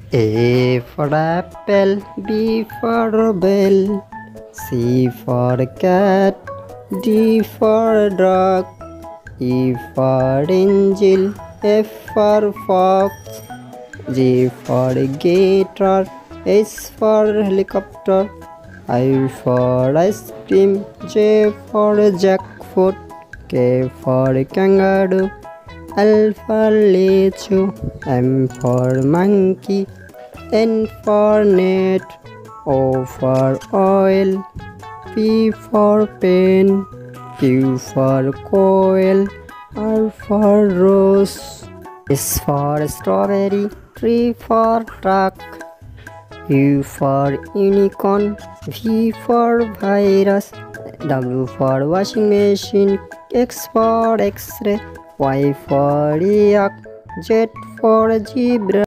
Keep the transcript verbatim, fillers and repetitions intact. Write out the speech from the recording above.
A for apple, B for bell, C for cat, D for dog, E for angel, F for fox, G for gator, H for helicopter, I for ice cream, J for jackfruit, K for kangaroo, L for lechu, M for monkey, N for net, O for oil, P for pen, Q for coil, R for rose, S for strawberry, T for truck, U for unicorn, V for virus, W for washing machine, X for X-ray, Y for yak, Z for zebra.